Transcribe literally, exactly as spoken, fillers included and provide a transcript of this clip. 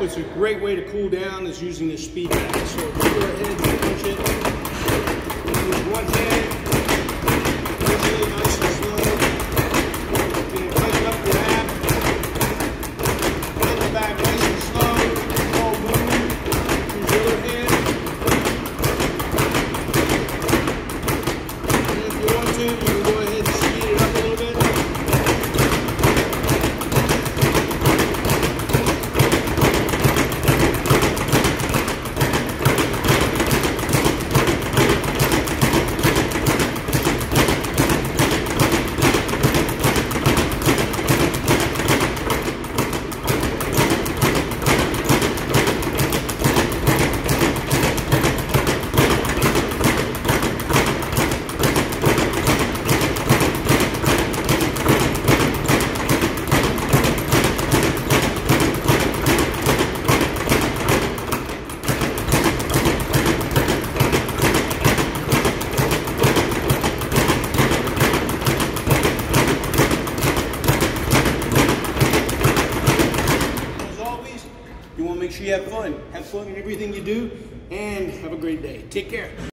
it's a great way to cool down is using this speed bag. So go ahead and punch it. Use one hand, push it nice and slow. Then tighten up the ab. Pull it back nice and slow. All moving. Use the other hand. And if you want to, you can go ahead and speed it up a little bit. You want to make sure you have fun. Have fun in everything you do, and have a great day. Take care.